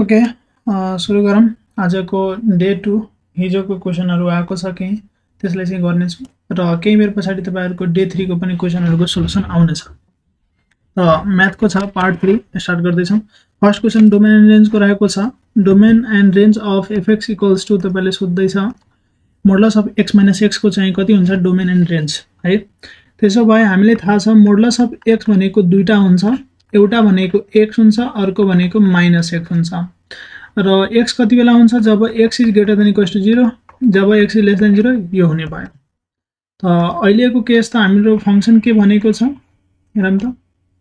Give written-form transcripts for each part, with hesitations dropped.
Okay सुरु गरौँ आजको डे 2 हिजोको क्वेशनहरु आएको छ केही त्यसलाई चाहिँ गर्नेछु र केही बेर पछाडी तपाईहरुको डे 3 को पनि क्वेशनहरुको सोलुसन आउनेछ। र म्याथको छ पार्ट 3 स्टार्ट गर्दै छौं। फर्स्ट क्वेशन डोमेन एन्ड रेन्जको रहेको छ। Domain and range of fx equals to तपाईले सोध्दै छ मोडुलस अफ x - x को चाहिँ कति हुन्छ डोमेन एन्ड रेन्ज है। त्यसो भए हामीले थाहा छ मोडुलस अफ x भनेको दुईटा हुन्छ, एउटा भनेको x हुन्छ अर्को भनेको -x हुन्छ। र x कति बेला हुन्छ जब x is greater than equals to 0, जब x इज लेस देन 0 यो हुने भयो। त अहिलेको केस त हाम्रो फंक्सन के भनेको छ हेरौँ त।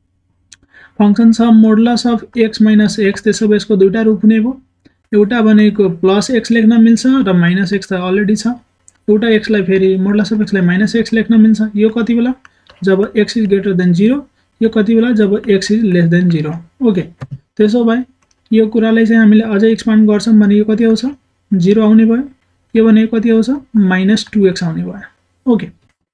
फंक्सन छ मोडुलस अफ x - x, त्यसो भए यसको दुईटा रूप हुने भयो। एउटा भनेको प्लस x लेख्न मिल्छ र माइनस x त अलरेडी छ। एउटा x लाई फेरि मोडुलस अफ x लाई -x लेख्न मिल्छ। यो कति बेला जब x इज ग्रेटर देन 0, यो कति बेला जब x is less than 0। Okay, त्यसो भए यो कुरालाई चाहिँ हामीले अझै एक्सपान्ड गर्छौं भने यो कति आउँछ 0 आउने भयो। यो भनेको कति आउँछ -2x आउने भयो। ओके,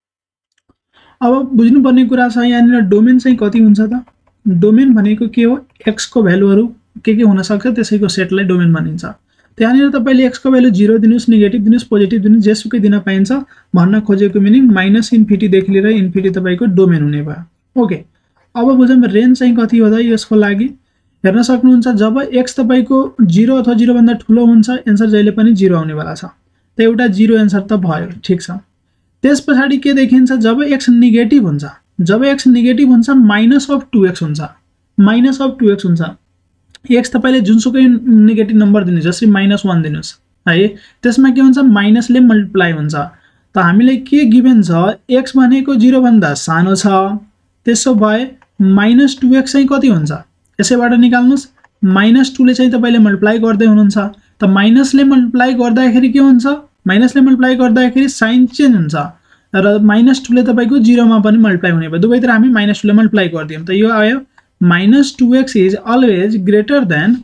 अब बुझ्नुपर्ने कुरा छ यहाँनिर डोमेन चाहिँ कति हुन्छ त। डोमेन भनेको के हो, x को भ्यालुहरु के हुन सक्छ त्यसैको सेटलाई डोमेन भनिन्छ। त्यहाँनिर तपाईले x को भ्यालु 0 दिनुस्, नेगेटिभ दिनुस्, पोजिटिभ दिनुस्, जेसुकै दिन पाइन्छ। भन्न खोजेको मिनिङ -इन्फिनिटी देखि लिएर इन्फिनिटी तपाईको डोमेन हुने भयो। ओके, अब बुझौं रेन्ज चाहिँ कति हो त यसको लागि। हेर्न सक्नुहुन्छ जब x तपाईको 0 अथवा 0 भन्दा ठूलो हुन्छ एन्सर जहिले पनि 0 आउने वाला छ। त एउटा 0 एन्सर त भयो, ठीक छ। त्यसपछि के देखिन्छ जब x नेगेटिभ हुन्छ, जब x नेगेटिभ हुन्छ -2x हुन्छ, -2x हुन्छ। x तपाईले जुनसुकै नेगेटिभ नम्बर दिनुस्, जस्तै -1 दिनुस् है, त्यसमा के हुन्छ माइनसले मल्टिप्लाई हुन्छ। त हामीले के गिभन छ x भनेको 0 भन्दा सानो छ, त्यसो भए -2x चाहिँ कति हुन्छ यसैबाट निकाल्नुस्। -2 ले चाहिँ तपाईले मल्टिप्लाई गर्दै हुनुहुन्छ, त माइनसले मल्टिप्लाई गर्दाखेरि के हुन्छ, माइनसले मल्टिप्लाई गर्दाखेरि साइन चेन्ज हुन्छ र -2 ले तपाईको 0 मा पनि मल्टिप्लाई हुने भयो। दुवैतिर हामी -2 ले मल्टिप्लाई गर्दियौं त यो आयो -2x is always greater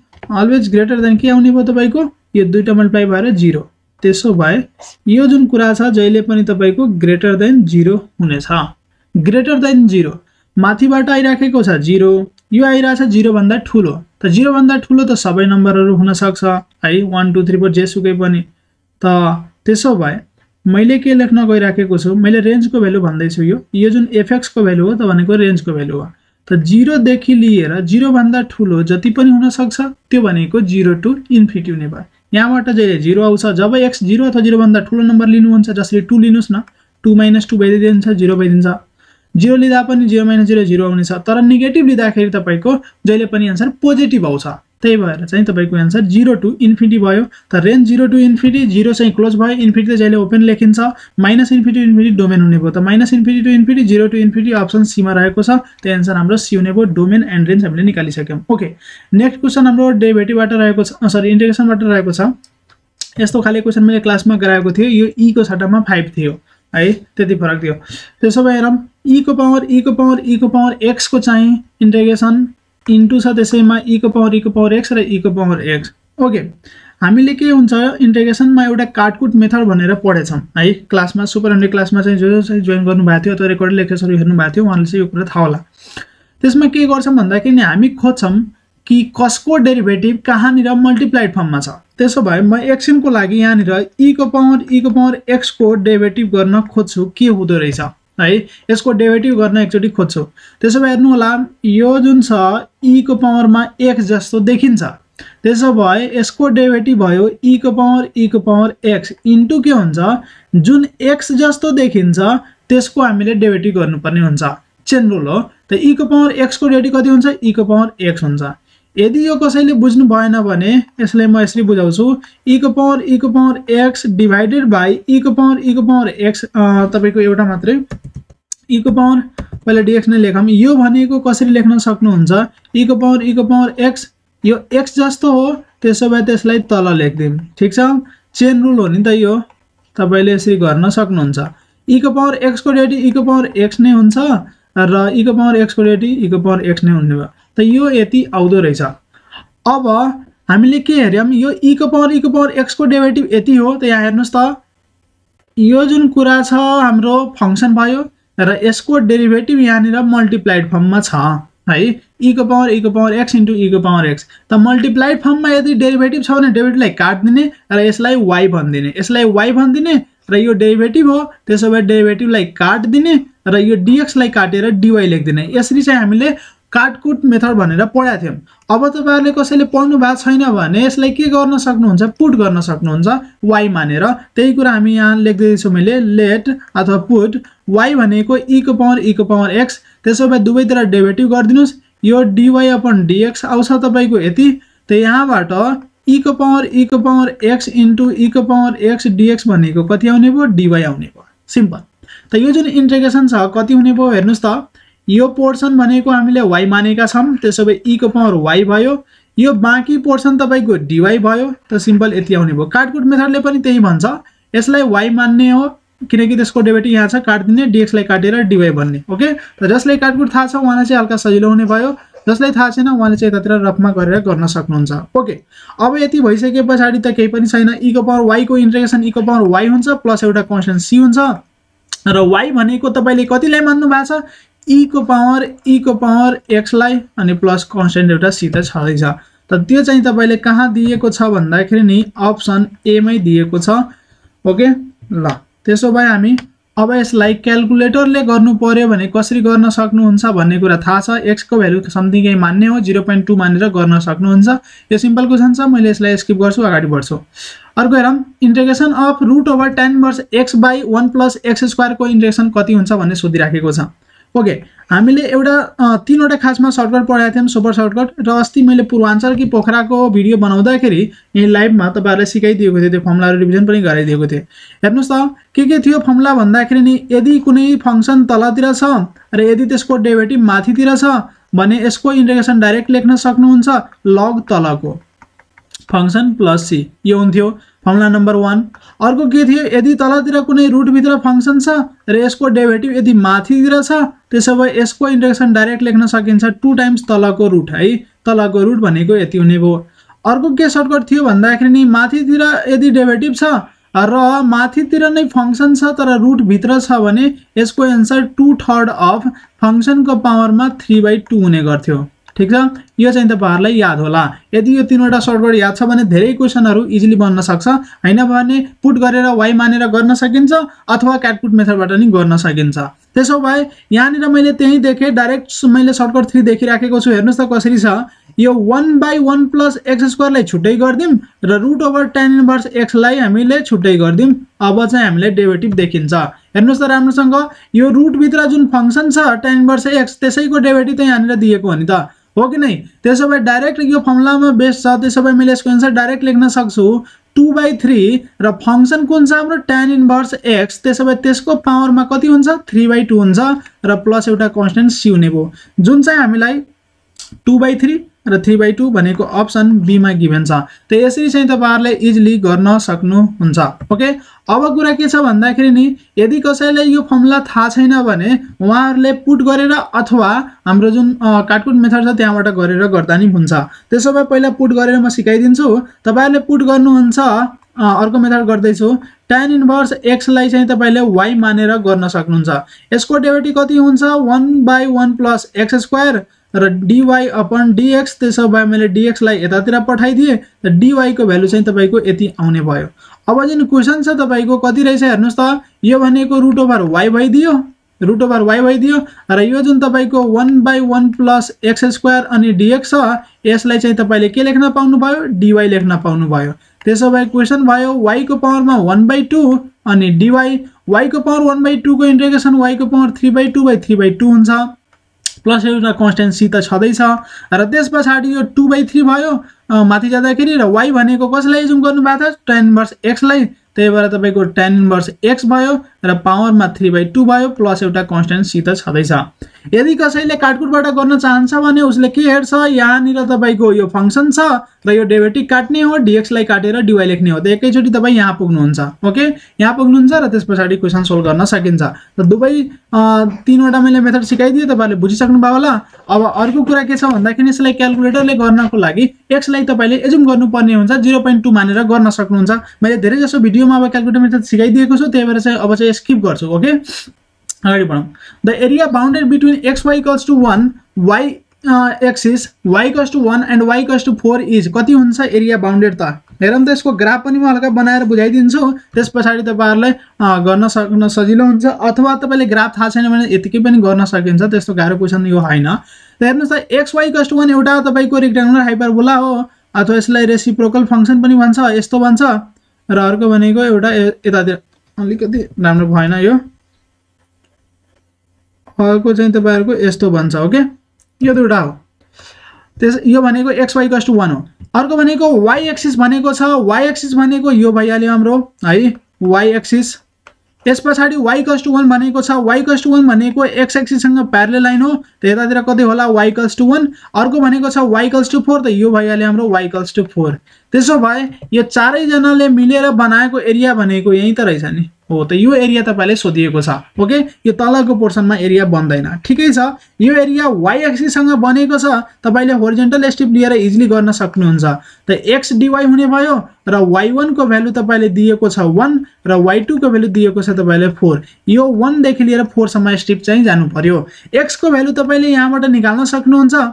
than के आउने भयो तपाईको यो दुईटा मल्टिप्लाई भएर 0। त्यसो भए यो जुन कुरा छ जहिले पनि तपाईको ग्रेटर देन 0 हुनेछ। ग्रेटर देन 0 माथिबाट आइराखेको छ 0, यो आइरा छ 0 भन्दा ठूलो। त 0 भन्दा ठूलो त सबै नम्बरहरु हुन सक्छ है, 1 2 3 4 जेसुकै पनि। त त्यसो भए मैले के लेख्न गइराखेको छु, मैले रेन्जको भ्यालु भन्दै छु। यो जुन fx को भ्यालु हो त भनेको रेन्जको भ्यालु हो। त 0 देखि लिएर 0 भन्दा ठूलो जति पनि हुन सक्छ त्यो भनेको 0 टु इन्फिनिटी हुने भयो। यहाँबाट जहिले 0 आउँछ, जब x 0 अथवा 0 भन्दा ठूलो नम्बर लिनुहुन्छ, जसले 2 लिनुस् न, 2 - 2 भइदिन्छ 0 भइदिन्छ। 0 लिँदा पनि 0 - 0 0 आउने छ, तर नेगेटिभ लिँदाखेरि तपाईको जहिले पनि आन्सर पोजिटिभ आउँछ। त्यही भएर चाहिँ तपाईको आन्सर 0 टु इन्फिनिटी भयो। त रेन्ज 0 टु इन्फिनिटी, 0 चाहिँ क्लोज भयो, इन्फिनिटी जहिले ओपन लेखिन्छ, -इन्फिनिटी टु इन्फिनिटी डोमेन हुने भयो। त -infinity to infinity, 0 to infinity option C मा रहेको छ। त्यो आन्सर हाम्रो सी हुने भयो। डोमेन एन्ड रेन्ज हामीले निकालिसक्यौं। ओके, नेक्स्ट क्वेशन हाम्रो डेरिभेटिभबाट रहेको छ, सरी इन्टिग्रेसनबाट रहेको छ। यस्तो खाले क्वेशन मैले क्लासमा गराएको थिए, यो e को सट्टामा 5 थियो है, त्यति फरक थियो। त्यसो भए हेरौं e को पावर x को चाहिँ इन्टिग्रेसन इन्टु छ, त्यसैमा e को पावर x र e को पावर x। ओके, हामीले के हुन्छ इन्टिग्रेसनमा एउटा काटकुट मेथड भनेर पढेछौं है क्लासमा। सुपर हन्ड्रेड क्लासमा चाहिँ जो चाहिँ जोइन गर्नु भएको थियो, त्यो रेकर्डेड लेक्चरहरु हेर्नु भएको थियो, उहाँले चाहिँ यो कुरा थाहा होला। त्यसमा के गर्छौं भन्दाखेरि हामी खोज्छौं कि कसको डेरिभेटिभ कहाँनिर मल्टिप्लाइड फर्ममा छ। त्यसो भए म एक्सएम को लागि यहाँनिर e को पावर x को डेरिभेटिभ गर्न खोज्छु के हुँदो रहेछ है, यसको डेरिभेटिभ गर्न एकचोटी खोज्छु। त्यसो भए हेर्नु होला यो जुन छ e को पावरमा x जस्तो देखिन्छ, त्यसो भए यसको डेरिभेटिभ भयो e को पावर x इन्टु के हुन्छ जुन x जस्तो देखिन्छ त्यसको हामीले डेरिभेटिभ गर्नुपर्ने हुन्छ, चेन रुल हो। त e को पावर x को डेरिभेटिभ कति हुन्छ e को पावर x हुन्छ। यदि यो कसैले बुझ्नु भएन भने यसलाई म यसरी बुझाउँछु, e को power x divided by e को पावर x तपाईको एउटा मात्रै e को पावर पहिले dx नै लेखौं। यो भनेको कसरी लेख्न सक्नुहुन्छ e को पावर x, यो x जस्तो हो, त्यसो भए त्यसलाई तल लेख्दिम, ठीक छ। चेन रुल हो नि त यो, तपाईले यसरी गर्न सक्नुहुन्छ। e को पावर x को डेरिभेटिभ e को पावर x नै हुन्छ र e को पावर x को डेरिभेटिभ e को पावर x नै हुने भयो। त यो यति आउँदो रहेछ। अब हामीले के हेर्यौं, यो e को पावर x को डेरिभेटिभ यति हो। त यहाँ हेर्नुस् त, यो जुन कुरा छ हाम्रो फंक्सन भयो र यसको डेरिभेटिभ यहाँनिर मल्टिप्लाइड फर्ममा छ। है e को पावर x इन्टु e को पावर x त मल्टिप्लाइड फर्ममा यदि डेरिभेटिभ छ भने डेरिभेटिभलाई काट्दिने र यसलाई y भनिदिने, यसलाई y भनिदिने र यो डेरिभेटिभ हो, त्यसो भए डेरिभेटिभलाई काट्दिने र यो dx लाई काटेर dy लेख्दिने। यसरी चाहिँ हामीले काटकुट मेथड भनेर पढाएको थियौं। अब तपाईहरुले कसैले पढ्नु भएको छैन भने यसलाई के गर्न सक्नुहुन्छ, पुट गर्न सक्नुहुन्छ y मानेर। त्यही कुरा हामी यहाँ लेख्दै छु मैले, लेट अथवा पुट y भनेको e को पावर x, त्यसो भए दुवैतिर डेरिभेटिभ गर्दिनुस्, यो dy अपन dx आउँछ तपाईको यति। त यहाँबाट e को पावर x इन्टु e को पावर x dx भनेको कति आउने भयो, dy आउने भयो। सिम्पल। त यो जुन इन्टिग्रेसन छ कति हुने भयो हेर्नुस् त, यो पोर्सन भनेको हामीले y मानेका छौं, त्यसो भए e को पावर y भयो, यो बाँकी पोर्सन तपाईको dy भयो। त सिम्पल यति आउने भयो। काटकुट मेथडले पनि त्यही भन्छ, यसलाई y मान्ने हो किनकि त्यसको डेरिभेटिभ यहाँ छ, काट्दिने, dx लाई काटेर dy भन्ने। ओके, त जसले काटकुट थाहा छ उहाँलाई चाहिँ हल्का सजिलो हुने भयो, जसलाई थाहा छैन उहाँले चाहिँ यतातिर रफमा गरेर गर्न सक्नुहुन्छ। ओके, अब यति भइसके पछाडी त केही पनि छैन, e को पावर y को इन्टिग्रेसन e को पावर y हुन्छ प्लस एउटा कन्स्टेन्ट c हुन्छ र y भनेको तपाईले कतिलाई मान्नु भएको छ, e को पावर x लाई अनि प्लस कन्स्टेन्ट एउटा c त छदैछ। त त्यो चाहिँ तपाईले कहाँ दिएको छ भन्दाखेरि नि अप्सन ए मै दिएको छ। ओके, ल त्यसो भए हामी अब यसलाई क्याल्कुलेटरले गर्नु पर्यो भने कसरी गर्न सक्नुहुन्छ भन्ने कुरा थाहा छ। x को भ्यालु समथिङ केही मान्ने हो, 0.2 मानेर गर्न सक्नुहुन्छ। यो सिम्पल क्वेशन छ, मैले यसलाई स्किप गर्छु, अगाडि बढ्छु। अर्को हेरौं, integration of root over tan inverse x by 1 plus x square को इन्टिग्रेसन कति हुन्छ भन्ने सोधिराखेको छ। ओके, हामीले एउटा तीनवटा खासमा सर्टकट पढाएको थियौं, सुपर सर्टकट, र अस्ति मैले पूर्वाञ्चल कि पोखराको भिडियो बनाउँदाखेरि यही लाइभमा तपाईहरुलाई सिकाइदिएको थिए, त्यो फर्मुलाहरु रिभिजन पनि गराइदिएको थिए। हेर्नुस् त के थियो फर्मुला भन्दाखेरि नि, यदि कुनै फंक्सन तलतिर छ र यदि त्यसको डेरिभेटिभ माथितिर छ भने यसको इन्टिग्रेसन डाइरेक्ट लेख्न सक्नुहुन्छ, लग तलको फंक्सन प्लस c, यो हुन्थ्यो फर्मुला नम्बर 1। अर्को के थियो, यदि तलतिर कुनै रुट भित्र फंक्सन छ र यसको डेरिभेटिभ यदि माथितिर छ त्यसो भए यसको इन्टिग्रेसन डाइरेक्ट लेख्न सकिन्छ 2 टाइम्स तलको रुट, है तलको रुट भनेको यति हुने भयो। अर्को के सर्टकट थियो भन्दाखेरि नि, माथितिर यदि डेरिभेटिभ छ र माथितिर नै फंक्सन छ तर रुट भित्र छ भने यसको एन्सर 2/3 अफ फंक्सनको पावरमा 3/2 हुने गर्थ्यो। ठीक छ, यो चाहिँ तपाईहरुलाई याद होला। यदि यो तीनवटा सर्टकट याद छ भने धेरै क्वेशनहरु इजिली बन्न सक्छ, हैन भने पुट गरेर y मानेर गर्न सकिन्छ अथवा क्याटपुट मेथडबाट नि गर्न सकिन्छ। त्यसो भए यहाँनिर मैले त्यही देखे, डाइरेक्ट मैले सर्टकट 3 देखिराखेको छु। हेर्नुस् त कसरी छ, यो 1/1 प्लस x स्क्वायर लाई छुट्टै गर्दिम र root over tan inverse x लाई हामीले छुट्टै गर्दिम। अब चाहिँ हामीले डेरिभेटिभ देखिन्छ। हेर्नुस् त राम्रोसँग, यो रुट भित्र जुन फंक्सन छ tan इन्भर्स x त्यसैको डेरिभेटिभ चाहिँ यहाँनिर दिएको हो नि त, हो कि नै? त्यसो भए डाइरेक्ट यो फर्मुलामा बेस छ, त्यसो भए मैले यसको एन्सर डाइरेक्ट लेख्न सक्छु 2/3 र फंक्सन कुन छ हाम्रो tan इन्भर्स x, त्यसो भए त्यसको पावरमा कति हुन्छ 3/2 हुन्छ र प्लस एउटा कन्स्टेन्ट c हुने भयो, जुन चाहिँ हामीलाई 2/3 र 3/2 भनेको अप्सन बी मा गिभन छ। त यसरी चाहिँ तपाईहरुले इजिली गर्न सक्नुहुन्छ। ओके, अब कुरा के छ भन्दाखेरि नि, यदि कसैलाई यो फर्मुला थाहा छैन भने उहाँहरुले पुट गरेर अथवा हाम्रो जुन काटकुट मेथड छ त्यहाँबाट गरेर गर्दा नि हुन्छ। त्यसो भए पहिला पुट गरेर म सिकाइदिन्छु, तपाईहरुले पुट गर्नुहुन्छ। अर्को मेथड गर्दै छु, tan इन्भर्स x लाई चाहिँ तपाईले y मानेर गर्न सक्नुहुन्छ। यसको डेरिभेटिभ कति हुन्छ 1/1 प्लस x स्क्वायर र dy अपन dx, त्यसो भए मैले dx लाई यतातिर पठाइदिए र dy को भ्यालु चाहिँ तपाईको यति आउने भयो। अब जुन क्वेशन छ तपाईको कति रहेछ हेर्नुस् त, यो भनेको रुट ओभर y भइदियो, रुट ओभर y भइदियो र यो जुन तपाईको 1/1 प्लस x स्क्वायर अनि dx छ यसलाई चाहिँ तपाईले के लेख्न पाउनु भयो, dy लेख्न पाउनु भयो। त्यसो भए क्वेशन भयो y को पावरमा 1/2 अनि dy, y को पावर 1/2 को इन्टिग्रेसन y को पावर 3/2/3/2 हुन्छ, प्लस एउटा कन्स्टेन्ट c त छदैछ र त्यसपछि यो 2/3 भयो माथि जाँदाखेरि र y भनेको कसलाई जुम गर्नु भएको छ tan इन्भर्स x लाई, त्यही भएर तपाईको tan इन्भर्स x भयो र पावरमा 3/2 भयो प्लस एउटा कन्स्टेन्ट c त छदैछ। यदि कसैले काटकुटबाट गर्न चाहन्छ भने उसले के हेर्छ, यहाँनिर तपाईको यो फंक्सन छ र यो डेरिभेटिभ काट्ने हो, dx लाई काटेर dy लेख्ने हो। त एकैचोटी तपाई यहाँ पुग्नुहुन्छ। ओके, यहाँ पुग्नुहुन्छ र त्यसपछि क्वेशन सोल्भ गर्न सकिन्छ। त दुवै तीनवटा मैले मेथड सिकाइदिए, तपाईहरुले बुझिसक्नु भयो होला। अब अर्को कुरा के छ भन्दाखेरि यसलाई क्याल्कुलेटरले गर्नको लागि x लाई तपाईले एजुम गर्नुपर्ने हुन्छ, 0.2 मानेर गर्न सक्नुहुन्छ। मैले धेरै जसो भिडियोमा अब क्याल्कुलेटर मेथड सिकाइदिएको छु, त्यही भएर चाहिँ अब चाहिँ स्किप गर्छु। ओके, अगाडि बढौं। The area bounded between xy equals to 1, y axis y = 1 and y = 4 is कति हुन्छ एरिया बाउन्डेड त हेरौँ त यसको ग्राफ पनि म हल्का बनाएर बुझाइदिन्छु त्यस पछाडि तपाईहरुलाई गर्न सक्न सजिलो हुन्छ अथवा तपाईले ग्राफ थाहा छैन भने यतिकै पनि गर्न सकिन्छ त्यस्तो गाह्रो क्वेशन यो हैन त हेर्नुस् त x y = 1 एउटा तपाईको रेक्टेंगुलर हाइपरबोला हो अथवा यसलाई रेसिप्रोकल फंक्सन पनि भन्छ यस्तो भन्छ र अर्को भनेको एउटा यतातिर अलिकति राम्रो भएन यो अर्को चाहिँ तपाईहरुको यस्तो भन्छ ओके यो दुईटा हो त्यस यो भनेको x y = 1 हो अर्को भनेको y एक्सिस भनेको छ y एक्सिस भनेको यो भइहाल्यो हाम्रो है y एक्सिस यस पछाडी y = 1 भनेको छ y = 1 भनेको x एक्सिस सँग प्यारलल लाइन हो त यतातिर कति होला y = 1 अर्को भनेको छ y = 4 त यो भइहाल्यो हाम्रो y = 4 त्यसो भए यो चारै जनाले मिलेर बनाएको एरिया भनेको यही त रहेछ नि हो त यो एरिया तपाईले सोधिएको छ ओके यो तलको पोर्सनमा एरिया बन्दैन ठीकै छ यो एरिया y एक्सिस सँग बनेको छ तपाईले होरिजन्टल स्टेप लिएर इजिली गर्न सक्नुहुन्छ त x dy हुने भयो र y1 को भ्यालु तपाईले दिएको छ 1 र y2 को भ्यालु दिएको छ तपाईले 4 यो 1 देखि लिएर 4 सम्म स्टेप चाहिँ जानु पर्यो x को भ्यालु तपाईले यहाँबाट निकाल्न सक्नुहुन्छ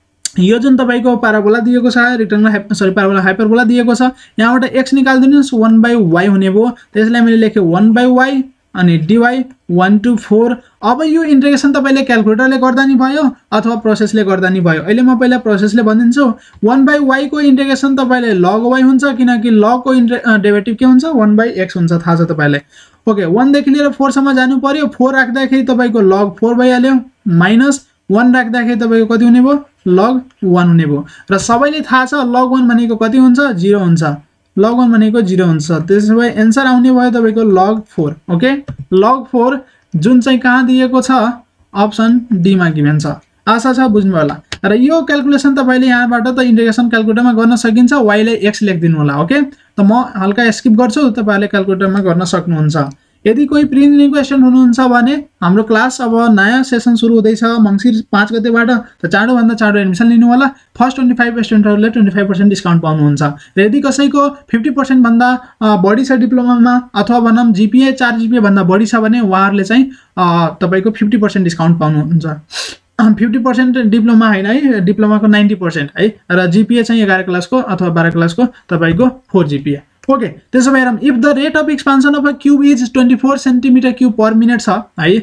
यो जुन तपाईको प्याराबोला दिएको छ रेक्टेंगुलर प्याराबोला हाइपरबोला दिएको छ यहाँबाट x निकाल्दिनुस् 1/y हुने भयो त्यसलाई मैले लेखे 1/y अनि dy 1 to 4 अब यो इंटीग्रेसन तपाईले क्याल्कुलेटरले गर्दा नि भयो अथवा प्रोसेसले गर्दा नि भयो अहिले म पहिला प्रोसेसले भनिदिन्छु 1/y को इंटीग्रेसन तपाईले log y हुन्छ किनकि log को डेरिभेटिभ के हुन्छ 1/x हुन्छ थाहा छ तपाईलाई ओके 1 देखि लिएर 4 सम्म जानु पर्यो 4 राख्दाखेरि तपाईको log 4 भइहाल्यो माइनस 1 राख्दाखेरि तपाईको कति हुने भयो log 1 हुने भयो र सबैले थाहा छ log 1 भनेको कति हुन्छ 0 हुन्छ log 1 भनेको 0 हुन्छ त्यसो भए आन्सर आउने भयो तपाईको log 4 ओके log 4 जुन चाहिँ कहाँ दिएको छ अप्सन डी मा गिभन छ आशा छ बुझ्नु होला र यो क्याल्कुलेसन तपाईले यहाँबाट त इंटीग्रेसन क्याल्कुलेटरमा गर्न सकिन्छ y लाई x लेख्दिनु होला ओके त म हल्का स्किप गर्छु तपाईहरुले क्याल्कुलेटरमा गर्न सक्नुहुन्छ यदि कोही प्रिलिमिनरी क्वेशन हुनुहुन्छ भने हाम्रो क्लास अब नयाँ सेसन सुरु हुँदैछ मंसिर 5 गतेबाट त चाँडो भन्दा चाँडो एडमिसन लिनु होला फर्स्ट 25 स्टुडेन्टहरुले 25% डिस्काउन्ट पाउनुहुन्छ र यदि कसैको 50% भन्दा बढी छ डिप्लोमामा अथवा भनम जीपीए 4 जीपीए भन्दा बढी छ भने उहाँहरुले चाहिँ तपाईको 50% डिस्काउन्ट पाउनुहुन्छ 50% डिप्लोमा हैन है डिप्लोमाको 90% है र जीपीए चाहिँ 11 क्लासको अथवा 12 क्लासको तपाईको 4 जीपीए ओके त्यसो भए हेरौं if the rate of expansion of a cube is 24 centimetre cube per minute छ है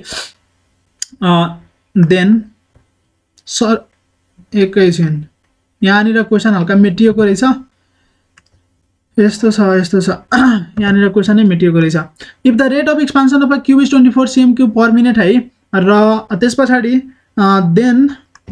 देन सर एकैछिन यहाँनिर क्वेशन हल्का मेटिएको रहेछ यस्तो छ यहाँनिर क्वेशन नै मेटिएको रहेछ if the rate of expansion of a cube is 24 cm cube per minute है र त्यसपछि then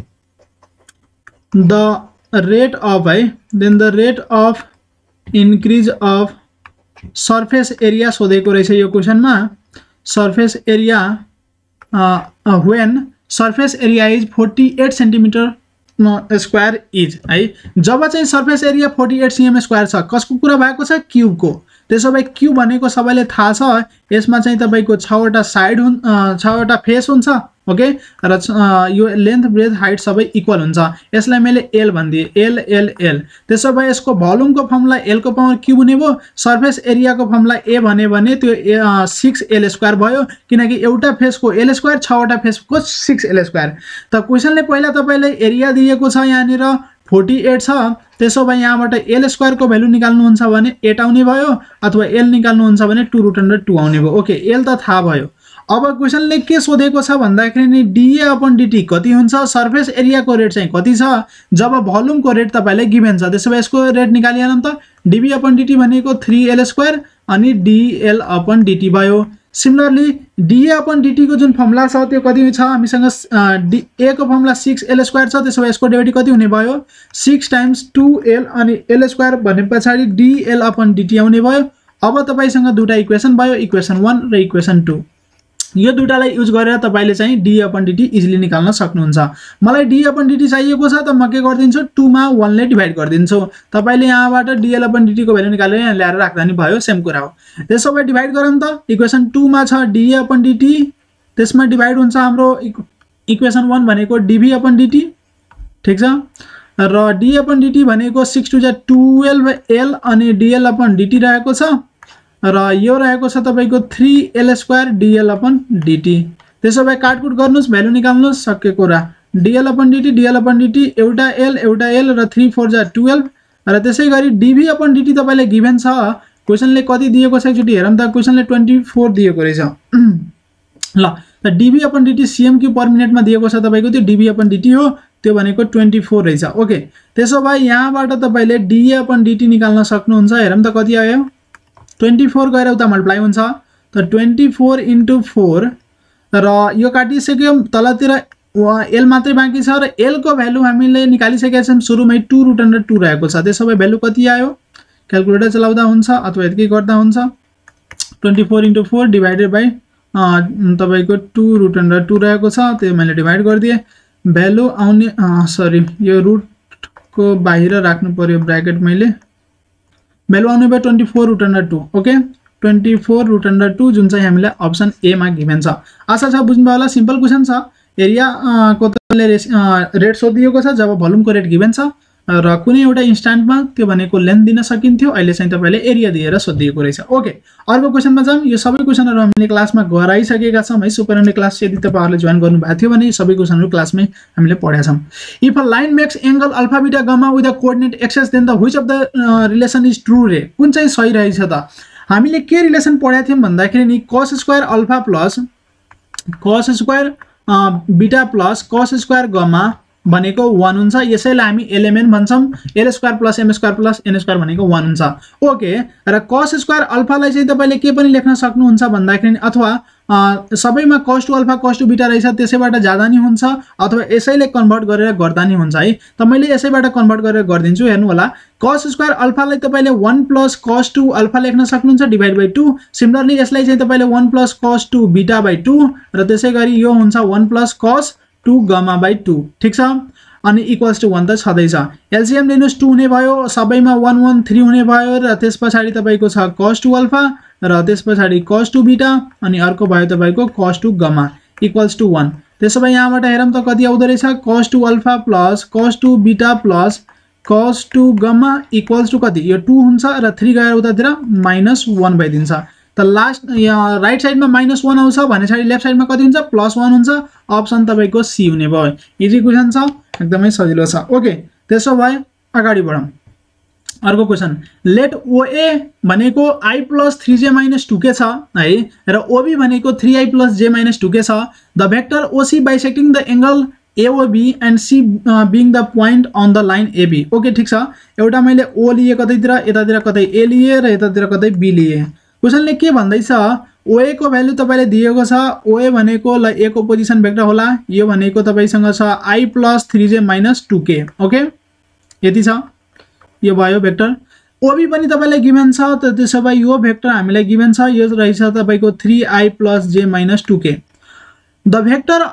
the rate of increase of surface area सोधेको रहेछ यो क्वेशनमा surface area when surface area is 48 centimeter square is है जब चाहिँ surface area 48 cm square छ कसको कुरा भएको छ क्यूब को त्यसो भए क्यूब भनेको सबैले थाहा छ यसमा चाहिँ तपाईको 6 वटा साइड 6 वटा फेस हुन्छ ओके र यो लेन्थ ब्रेथ हाइट सबै इक्वल हुन्छ यसलाई मैले l भन्दिए l त्यसो भए यसको भोल्युमको फर्मुला l को पावर क्यूब हुने भयो सरफेस एरियाको फर्मुला a भने त्यो 6l² भयो किनकि एउटा फेसको l² 6 वटा फेसको 6l² त क्वेशनले पहिला तपाईलाई एरिया दिएको छ यहाँनिर 48 छ त्यसो भए यहाँबाट l² को भ्यालु निकाल्नुहुन्छ भने 8 आउने भयो अथवा l निकाल्नुहुन्छ भने 2√2 आउने भयो ओके l त थाहा भयो अब क्वेशनले के सोधेको छ भन्दाखेरि नि dA/dt कति हुन्छ सरफेस एरियाको रेट चाहिँ कति छ जब भोल्युमको रेट तपाईलाई गिभन छ त्यसो भए यसको रेट निकालिहालौं त dB/dt भनेको 3l² अनि dL/dt भयो सिमिलरली dA/dt को जुन फर्मुला छ त्यो कति छ हामीसँग a को फर्मुला 6l² छ त्यसो भए यसको डेरिभेटिभ कति हुने भयो 6 × 2l अनि l² भनेपछि dL/dt आउने भयो अब तपाईसँग दुईटा इक्वेसन भयो इक्वेसन 1 र इक्वेसन 2 यो दुईटालाई युज गरेर तपाईले चाहिँ dA/dt इजिली निकाल्न सक्नुहुन्छ मलाई dA/dt चाहिएको छ त म के गर्दिन्छु 2 मा 1 ले डिभाइड गर्दिन्छु तपाईले यहाँबाट dL/dt को भ्यालु निकालेर यहाँ ल्याएर राख्दा नि भयो सेम कुरा हो त्यसो भए डिभाइड गरौँ त इक्वेसन 2 मा छ dA/dt त्यसमा डिभाइड हुन्छ हाम्रो इक्वेसन 1 भनेको dB/dt ठीक छ र dA/dt भनेको 6 * 12l अनि dL/dt रहेको छ र यो रहेको छ तपाईको 3l² dL/dt त्यसो भए काटकुट गर्नुस् भ्यालु निकाल्नुस् सके कुरा dl अपन dt एउटा l र 3 4 जा 12 र त्यसैगरी dv अपन dt तपाईले गिभन छ क्वेशनले कति दिएको छ एकचोटी हेरौं त क्वेशनले 24 दिएको रहेछ ल त dv upon dt cm cube per minute मा दिएको छ तपाईको त्यो dv अपन dt हो त्यो भनेको 24 रहेछ ओके त्यसो भए यहाँबाट तपाईले dA अपन dt निकाल्न सक्नुहुन्छ हेरौं त कति आयो 24 गएर उता मल्टिप्लाई हुन्छ त 24 into 4 र यो काटिसक्यो तलतिर l मात्रै बाँकी छ र l को भ्यालु हामीले निकालिसकेका छौं सुरुमै 2√2 रहेको छ त्यसो भए भ्यालु कति आयो क्याल्कुलेटर चलाउँदा हुन्छ अथवा यतिकै गर्दा हुन्छ 24 into 4 डिवाइडेड बाइ तपाईको 2√2 रहेको छ त्यो मैले डिवाइड गरिदिए भ्यालु आउने सरी यो रुट को बाहिर राख्नु पर्यो ब्र्याकेट मैले भ्यालु आउने भयो 24√2 ओके 24√2 जुन चाहिँ हामीलाई अप्सन ए मा गिभन छ आशा छ बुझ्नुभयो होला सिम्पल क्वेशन छ एरिया को तले रेट सोधिएको छ जब भोल्युमको रेट गिभन छ र कुनै एउटा इन्स्ट्यान्टमा त्यो भनेको लेन्थ दिन सकिन्थ्यो अहिले चाहिँ तपाईले एरिया दिएर सोधिएको रहेछ ओके अर्को क्वेशनमा जाम यो सबै क्वेशनहरु हामीले क्लासमा गराइसकेका छौं है सुपर एन्ड क्लास यदि तपाईहरुले जोइन गर्नु भएको थियो भने सबै क्वेशनहरु क्लासमै हामीले पढाएका छौं if a line makes angle alpha beta gamma with the coordinate axis then the which of the relation is true रे कुन चाहिँ सही रहेछ त हामीले के रिलेसन पढाएको थियौं भन्दाखेरि नि cos square alpha plus cos square beta plus cos square gamma भनेको 1 हुन्छ यसैलाई हामी एलिमेन्ट भन्छौं l square plus m square plus n square भनेको 1 हुन्छ ओके र cos स्क्वायर अल्फा लाई चाहिँ तपाईले के पनि लेख्न सक्नुहुन्छ भन्दाखेरि अथवा सबैमा cos two alpha cos two beta रहेछ त्यसैबाट जादा नि हुन्छ अथवा यसैले कन्भर्ट गरेर गर्दा नि हुन्छ है त मैले यसैबाट कन्भर्ट गरेर गर्दिन्छु हेर्नु होला cos स्क्वायर अल्फा लाई तपाईले 1 प्लस cos टु अल्फा लेख्न सक्नुहुन्छ डिवाइड बाइ 2 सिमिलरली यसलाई चाहिँ तपाईले 1 plus cos two beta by 2 र त्यसैगरी यो हुन्छ 1 प्लस cos 2 गामा बाइ 2 ठीक छ अनि इक्वल्स टु 1 त छदै छ एलसीएम लिनुस् 2 हुने भयो सबैमा 1 1 3 हुने भयो र त्यसपछि तपाईको छ cos टु अल्फा र त्यसपछि cos टु बीटा अनि अर्को भयो तपाईको cos two gamma equals to 1 त्यसो भए यहाँबाट हेरौं त कति आउँदै रहेछ cos two alpha plus cos two beta plus cos two gamma equals to कति यो 2 हुन्छ र 3 गएर उतातिर -1 भइदिन्छ त लास्ट राइट साइडमा -1 आउँछ भनेपछि लेफ्ट साइडमा कति हुन्छ +1 हुन्छ अप्सन तपाईको सी हुने भयो इजी क्वेशन छ एकदमै सजिलो छ ओके त्यसो भए अगाडि बढौं अर्को क्वेशन लेट OA भनेको i + 3j - 2k छ है र OB भनेको 3i + j - 2k छ the vector OC bisecting the angle AOB and C being the point on the line AB okay ठीक छ एउटा मैले O लिए कतैतिर यतातिर कतै A लिए र यतातिर कतै B लिए क्वेशनले के भन्दैछ OA को भ्यालु तपाईले दिएको छ OA भनेको ल A को पोजिसन भेक्टर होला यो भनेको तपाईसँग छ i + 3j - 2k ओके यति छ यो भयो भेक्टर OB पनि तपाईलाई गिभन छ त त्यसो भए यो भेक्टर हामीलाई गिभन छ यो रहेछ तपाईको 3i + j - 2k the vector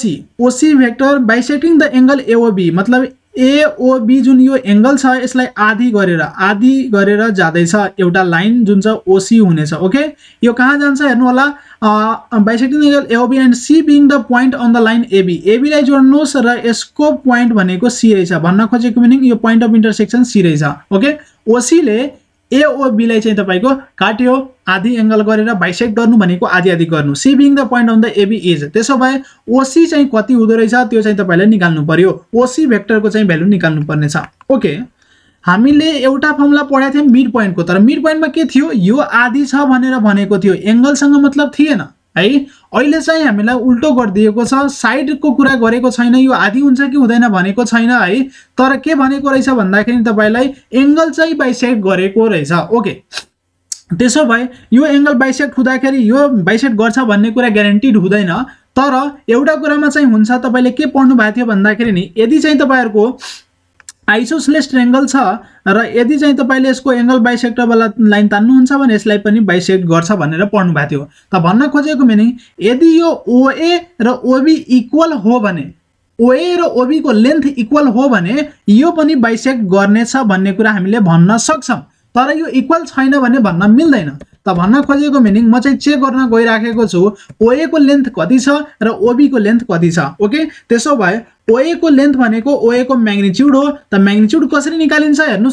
OC vector bisecting the angle AOB मतलब AOB जुन यो एंगल छ यसलाई आधी गरेर जादैछ एउटा लाइन जुन छ OC हुनेछ ओके यो कहाँ जान्छ हेर्नु होला bisecting angle AOB and C being the point on the line AB लाई जोड्नुस् र यसको पोइन्ट भनेको C रहेछ भन्न खोजेको मिनिङ यो पोइन्ट अफ इन्टरसेक्सन C रहेछ ओके OC ले AOB लाई चाहिँ तपाईको काट्यो आधी एंगल गरेर बाइसेक्ट गर्नु भनेको आधी आधी गर्नु C being the point on the AB is त्यसो भए OC चाहिँ कति हुँदै रहेछ त्यो चाहिँ तपाईले निकाल्नु पर्यो OC भेक्टर को चाहिँ भ्यालु निकाल्नु पर्ने छ ओके हामीले एउटा फर्मुला पढाएको थियौं मिड पोइन्ट को तर मिड पोइन्टमा के थियो यो आधी छ भनेर भनेको थियो एंगल सँग मतलब थिएन है अहिले चाहिँ हामीलाई उल्टो गरिदिएको छ साइड को कुरा गरेको छैन यो आधी हुन्छ कि हुँदैन भनेको छैन है तर के भनेको रहेछ भन्दाखेरि तपाईलाई एंगल चाहिँ बाइसेक्ट गरेको रहेछ ओके त्यसो भए यो एंगल बाइसेक्ट हुँदाखेरि यो बाइसेक्ट गर्छ भन्ने कुरा ग्यारेन्टीड हुँदैन तर एउटा कुरामा चाहिँ हुन्छ तपाईले के पढ्नु भएको थियो भन्दाखेरि नि यदि चाहिँ तपाईहरुको आइसोसेलेस ट्रायंगल छ र यदि चाहिँ तपाईले यसको एंगल बाइसेक्टर वाला लाइन तान्नुहुन्छ भने यसलाई पनि बाइसेक्ट गर्छ भनेर पढ्नु भएको थियो त भन्न खोजेको मिनिङ यदि यो OA र OB इक्वल हो भने OA र OB को लेन्थ इक्वल हो भने यो पनि बाइसेक्ट गर्नेछ भन्ने कुरा हामीले भन्न सक्छौं तर यो इक्वल छैन भने भन्न मिल्दैन त भन्न खोजेको मिनिङ म चाहिँ चेक गर्न गइराखेको छु OA को लेन्थ कति छ र OB को लेन्थ कति छ ओके त्यसो भए OA को लेन्थ भनेको OA को म्याग्निट्युड हो त म्याग्निट्युड कसरी निकालिन्छ हेर्नुस् त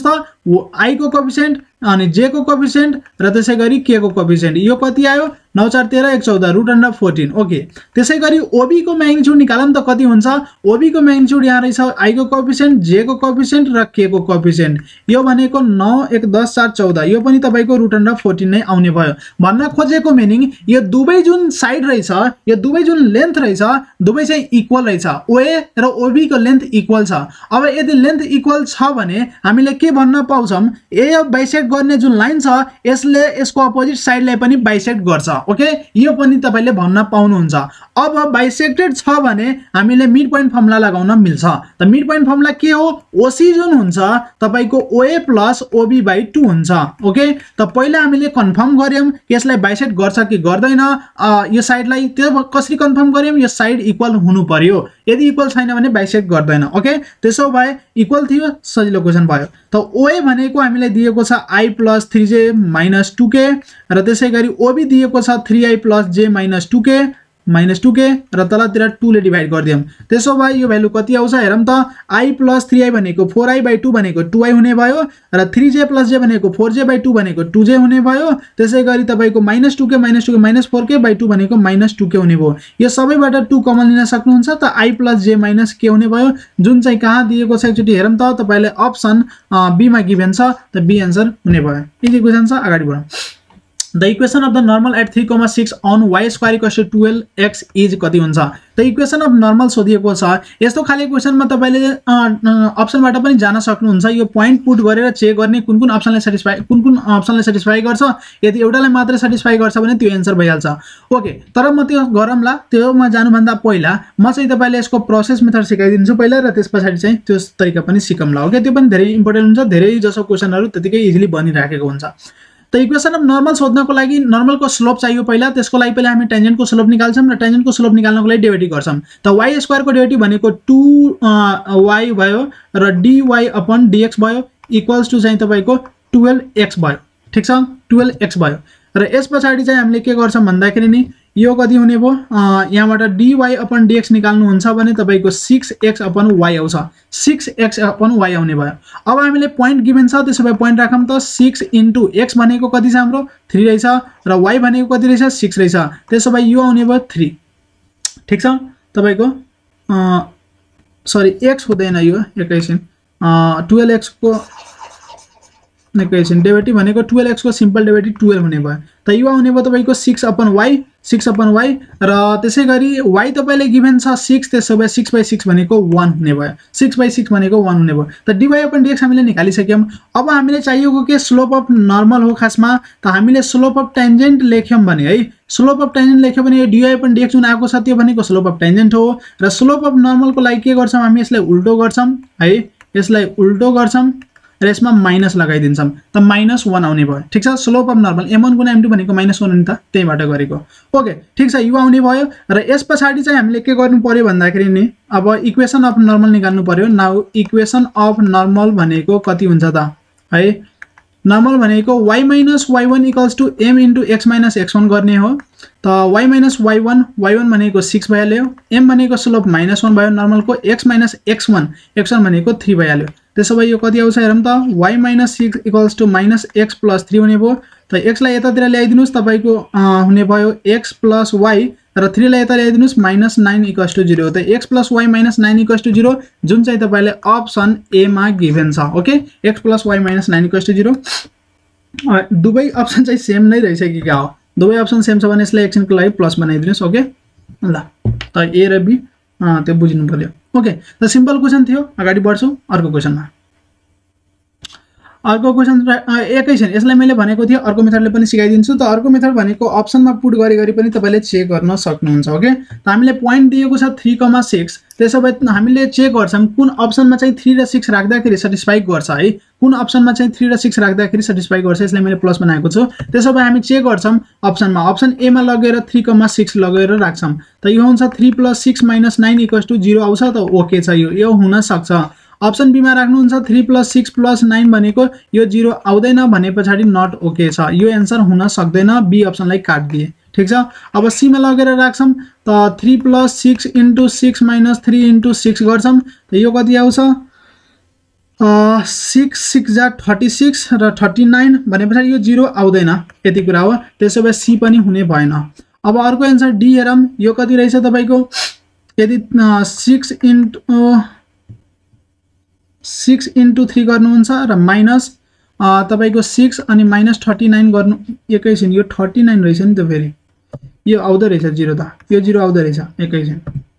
आई को कोफिसिएन्ट अनि जे को कोफिसिएन्ट र त्यसैगरी के को कोफिसिएन्ट यो कति आयो 9 4 13 1 14 रुट अन्डर 14 ओके। त्यसैगरी ओबी को म्याग्निट्युड निकालम त कति हुन्छ ओबी को म्याग्निट्युड यहाँ रहेछ आई को कोफिसिएन्ट जे को कोफिसिएन्ट र के को कोफिसिएन्ट यो भनेको 9 1 10 4 14 यो पनि तपाईको रुट अन्डर 14 नै आउने भयो। भन्न खोजेको मिनिङ यो दुवै जुन साइड रहेछ यो दुवै जुन लेन्थ रहेछ दुवै चाहिँ इक्वल रहेछ ओए र ओबी को लेन्थ इक्वल छ। अब यदि लेन्थ इक्वल छ भने हामीले के भन्न पाउँछौं ए बाइसेक्ट गर्ने जुन लाइन छ यसले यसको अपोजिट साइडलाई पनि बाइसेक्ट गर्छ ओके यो पनि तपाईले भन्न पाउनुहुन्छ। अब बाइसेक्टेड छ भने हामीले मिड पोइन्ट फर्मुला लगाउन मिल्छ। त मिड पोइन्ट फर्मुला के हो ओसी जुन हुन्छ तपाईको ओए प्लस ओबी बाइ 2 हुन्छ ओके। त पहिला हामीले कन्फर्म गर्यौं यसलाई बाइसेक्ट गर्छ कि गर्दैन यो साइडलाई त्यो कसरी कन्फर्म गर्यौं यो साइड इक्वल हुनु पर्यो यदि इक्वल छैन भने बाइसेक्ट गर्दैन ओके। त्यसो भए इक्वल थियो सजिलो क्वेशन भयो। त ओए भनेको हामीले दिएको छ i + 3j - 2k र त्यसैगरी ओबी दिएको छ 3i + j - 2k र तलतिर 2 ले डिवाइड गर्दियौं। त्यसो भए यो भ्यालु कति आउँछ हेरौं त i + 3i भनेको 4i/2 भनेको 2i हुने भयो र 3j + j भनेको 4j/2 भनेको 2j हुने भयो। त्यसैगरी तपाईको -2k - 4k/2 भनेको -2k हुने भयो। यो सबैबाट 2 कमन लिन सक्नुहुन्छ त i + j - k हुने भयो जुन चाहिँ कहाँ दिएको छ एकचोटी हेरौं त तपाईले अप्सन बी मा गिभन छ त बी आन्सर हुने भयो। इजी क्वेशन छ अगाडि बढौं। The equation of the normal at 3,6 on y square equals to 12x is कति हुन्छ। त इक्वेसन अफ नर्मल सोधिएको छ यस्तो खाले क्वेशनमा तपाईले अप्सनबाट पनि जान सक्नुहुन्छ। यो पोइन्ट पुट गरेर चेक गर्ने कुन कुन अप्सनले सेटिस्फाई गर्छ यदि एउटालाई मात्र सेटिस्फाई गर्छ भने त्यो आन्सर भइहाल्छ ओके। तर म त्यो गरमला त्योमा जानुभन्दा पहिला म चाहिँ तपाईलाई यसको प्रोसेस मेथड सिकाइदिन्छु पहिला र त्यसपछि चाहिँ त्यो तरिका पनि सिकौँला ओके। त्यो पनि धेरै इम्पोर्टेन्ट हुन्छ धेरै जसो क्वेशनहरु त्यतिकै इजिली बनिराखेको हुन्छ। त इक्वेसन अफ नर्मल सोध्नको लागि नर्मल को स्लोप चाहियो पहिला त्यसको लागि पहिला हामी टेन्जेन्ट को स्लोप निकाल्छौं र टेन्जेन्ट को स्लोप निकाल्नको लागि डेरिभेटिभ गर्छौं। त y स्क्वायर को डेरिभेटिभ भनेको 2y भयो र dy अपन dx भयो इक्वल्स टु चाहिँ तपाईको 12x भयो ठीक छ 12x भयो र यसपछि चाहिँ हामीले के गर्छौं भन्दाखेरि नि यो कति हुने भो यहाँबाट dy अपन dx निकाल्नु हुन्छ भने तपाईको 6x अपन y आउँछ 6x अपन y आउने भयो। अब हामीले पोइन्ट गिभन छ त्यसो भए पोइन्ट राखौं त 6 * x भनेको कति छ हाम्रो 3 रहेछ र y भनेको कति रहेछ 6 रहेछ त्यसो भए यो आउने भयो 3 ठीक छ तपाईको सरी x हुँदैन यो एकैछिन 12x को एकैछिन डेरिभेटिभ भनेको 12x को सिम्पल डेरिभेटिभ 12 हुने भयो। त यो आउने भयो तपाईको 6 अपन y र त्यसैगरी y तपाईले गिभन छ 6 त्यसो भए 6/6 भनेको 1 हुने भयो 6/6 भनेको 1 हुने भयो। त dy अपन dx हामीले निकालिसक्यौं। अब हामीले चाहिएको के स्लोप अफ नर्मल हो खासमा त हामीले स्लोप अफ टेन्जेन्ट लेख्यौं भने है स्लोप अफ टेन्जेन्ट लेख्यो भने dy अपन dx जुन आएको छ त्यो भनेको स्लोप अफ टेन्जेन्ट हो र स्लोप अफ नर्मल को लागि के गर्छौं हामी यसलाई उल्टो गर्छौं है यसलाई उल्टो गर्छौं र यसमा माइनस लगाइदिन्छौं त -1 आउने भयो ठीक छ। स्लोप अफ नर्मल m1 गुणा m2 भनेको -1 हो नि त त्यहीबाट गरेको ओके ठीक छ यो आउने भयो र यसपछि चाहिँ हामीले के गर्नु पर्यो भन्दाखेरि नि अब इक्वेसन अफ नर्मल निकाल्नु पर्यो। नाउ इक्वेसन अफ नर्मल भनेको कति हुन्छ त है नर्मल भनेको y - y1 = m * x - x1 गर्ने हो। त y - y1 भनेको 6 भइहाल्यो m भनेको स्लोप -1 भयो नर्मल को x - x1 भनेको 3 भइहाल्यो। त्यसो भए यो कति आउँछ हेरौं त y - 6 = -x + 3 हुने भयो। त x लाई यतातिर ल्याइदिनुस् तपाईको हुने भयो x + y र 3 लाई यता ल्याइदिनुस् -9 = 0। त x + y - 9 = 0 जुन चाहिँ तपाईले अप्सन ए मा गिभन छ ओके x + y - 9 = 0। दुवै अप्सन चाहिँ सेम नै रहेछ कि क्या हो दुवै अप्सन सेम छ भने यसलाई एकछिनको लागि प्लस बनाइदिनुस् ओके ल। त ए र बी त्यो बुझ्नु पर्यो ओके। त सिम्पल क्वेशन थियो अगाडि बढ्छु अर्को क्वेशनमा। अर्को क्वेशन एकैछिन यसलाई मैले भनेको थिए अर्को मेथडले पनि सिकाइदिन्छु। त अर्को मेथड भनेको अप्सनमा पुट गरी पनि तपाईले चेक गर्न सक्नुहुन्छ ओके। त हामीले पोइन्ट दिएको छ 3,6 त्यसो भए हामीले चेक गर्छौं कुन अप्सनमा चाहिँ 3 र 6 राख्दाखेरि सेटिस्फाई गर्छ है कुन अप्सनमा चाहिँ 3 र 6 राख्दाखेरि सेटिस्फाई गर्छ यसलाई मैले प्लस बनाएको छु। त्यसो भए हामी चेक गर्छौं अप्सनमा अप्सन ए मा लगेर 3,6 लगेर राख्छौं त यो हुन्छ 3 + 6 - 9 = 0 आउँछ त ओके छ यो हुन सक्छ। अप्सन बी मा राख्नुहुन्छ 3 + 6 + 9 भनेको यो 0 आउँदैन भनेपछि नट ओके छ यो आन्सर हुन सक्दैन बी अप्सनलाई काट दिए ठीक छ। अब सी मा लगेर राख्छौं त 3 + 6 * 6 - 3 * 6 गर्छौं त यो कति आउँछ 6 6 जा 36 र 39 भनेपछि यो 0 आउँदैन, यति कुरा हो। त्यसो भए सी पनि हुने भएन। अब अर्को एन्सर डी हेरौँ, यो कति रहेछ तपाईको, यदि 6 इन्टु 3 गर्नुहुन्छ र माइनस तपाईको 6 अनि माइनस 39 गर्नु, एकैछिन यो 39 रहेछ नि त, फेरि यो आउँदो रहेछ 0 त, यो 0 आउँदो रहेछ, एकैछिन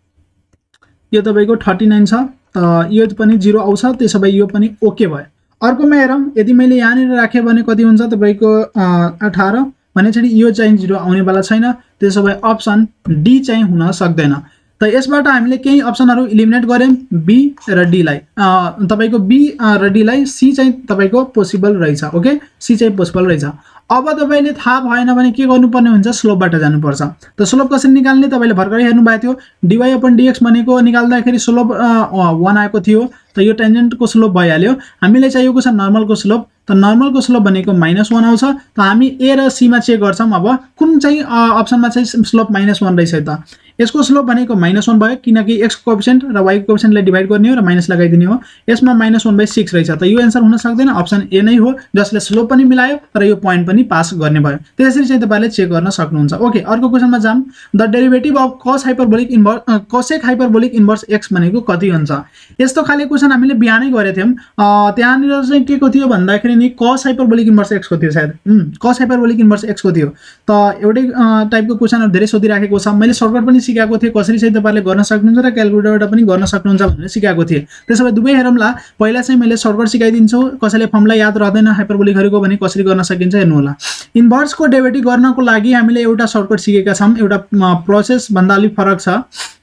यो तपाईको 39 छ, यो पनि 0 आउँछ, त्यसो भए यो पनि ओके भयो। अर्कोमा हेरौँ, यदि मैले यहाँनिर राखेँ भने कति हुन्छ तपाईको 18 भनेपछि यो चाहिँ 0 आउनेवाला छैन, त्यसो भए अप्सन डी चाहिँ हुन सक्दैन। त यसबाट हामीले केही अप्सनहरु इलिमिनेट गर्यौं, बी र डी लाई, तपाईको बी र डी लाई, सी चाहिँ तपाईको पोसिबल रहेछ। ओके, सी चाहिँ पोसिबल रहेछ। अब तपाईले थाहा भएन भने के गर्नुपर्ने हुन्छ, स्लोपबाट जानुपर्छ। त स्लोप कसरी निकाल्ने तपाईले भर्खरै हेर्नु भएको थियो, dy अपन dx भनेको निकाल्दाखेरि स्लोप 1 आएको थियो, त यो टेन्जेन्टको स्लोप भइहाल्यो। हामीले चाहिएको छ नर्मलको स्लोप, त नर्मलको स्लोप भनेको -1 आउँछ। त हामी ए र सी मा चेक गर्छौं, अब कुन चाहिँ अप्सनमा चाहिँ स्लोप -1 रहेछ त। यसको स्लोप भनेको -1 भयो, किनकि x को कोएफिसिएन्ट र y को कोएफिसिएन्टलाई डिवाइड गर्ने हो र माइनस लगाइदिने हो। यसमा -1/6 रहेछ, त यो एन्सर हुन सक्दैन, अप्सन ए नै हो, जसले स्लोप पनि मिलायो र यो पोइन्ट पनि पास गर्ने भयो। त्यसरी चाहिँ तपाईले चेक गर्न सक्नुहुन्छ। ओके, अर्को क्वेशनमा जाम। The derivative of cos hyperbolic inverse cosec hyperbolic inverse x भनेको कति हुन्छ। यस्तो खाले क्वेशन हामीले बिहानै गरेको थियौं। त्यहाँनिर चाहिँ के को थियो भन्दाखेरि नि cos हाइपरबोलिक इन्भर्स x को थियो, सायद cos हाइपरबोलिक इन्भर्स x को थियो। त एउटै टाइपको क्वेशनहरु धेरै सोधिराखेको छ। मैले सर्टकट पनि सिकाएको थिए, कसरी चाहिँ तपाईले गर्न सक्नुहुन्छ र क्याल्कुलेटरबाट पनि गर्न सक्नुहुन्छ भनेर सिकाएको थिए। त्यसैले दुवै हेरौँला। पहिला चाहिँ मैले सर्टकट सिकाइदिन्छु, कसैले फर्मुला याद रहदैन हाइपरबोलिकहरुको भने कसरी गर्न सकिन्छ हेर्नु होला। इन्भर्सको डेरिभेटिभ गर्नको लागि हामीले एउटा सर्टकट सिकेका छौं, एउटा प्रोसेस भन्दा अलि फरक छ।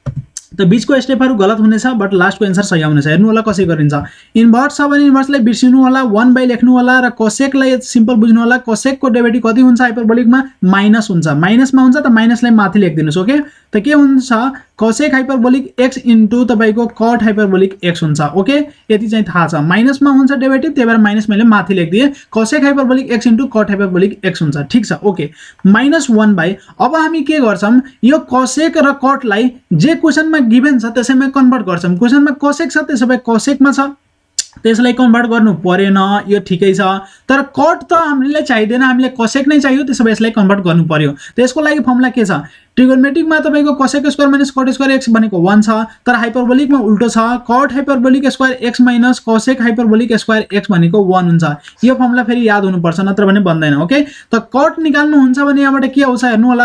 त बीचको स्टेपहरु गलत हुनेछ, बट लास्टको एन्सर सही आउनेछ। हेर्नु होला कसरी गरिन्छ। इन्भर्स छ भने इन्भर्सलाई बिर्सिनु होला, 1 बाइ लेख्नु होला र कोसेकलाई सिम्पल बुझ्नु होला। कोसेकको डेरिभेटिभ कति हुन्छ हाइपरबोलिकमा, माइनस हुन्छ। माइनसमा हुन्छ त माइनसलाई माथि लेखिदिनुस्। ओके, त के हुन्छ, कोसेक हाइपरबोलिक x इन्टु तपाईको कट हाइपरबोलिक x हुन्छ। ओके, यति चाहिँ थाहा छ। माइनसमा हुन्छ डेरिभेटिभ, त्यही भएर माइनस मैले माथि लेखिदिए, cosec hyperbolic x into cot hyperbolic x हुन्छ। ठीक छ। ओके, -1 बाइ, अब हामी के गर्छौं, यो कोसेक र कटलाई जे क्वेशनमा गिभन छ त्यसैमा कन्भर्ट गर्छौं। क्वेशनमा कोसेक छ, त्यसो भए कोसेकमा छ, त्यसलाई कन्भर्ट गर्नु परेन, यो ठिकै छ। तर कट त हामीलाई चाहिदैन, हामीले कोसेक नै चाहियो, त्यसो भए यसलाई कन्भर्ट गर्नु पर्यो। त यसको लागि फर्मुला के छ, ट्रिगोनोमेट्रिकमा तपाईको cosec square minus cot square x भनेको 1 छ, तर हाइपरबोलिकमा उल्टो छ, cot hyperbolic square x minus cosec hyperbolic square x भनेको 1 हुन्छ। यो फर्मुला फेरि याद हुनुपर्छ, नत्र भने बन्दैन। ओके, त कट निकाल्नु हुन्छ भने यहाँबाट के आउँछ हेर्नु होला,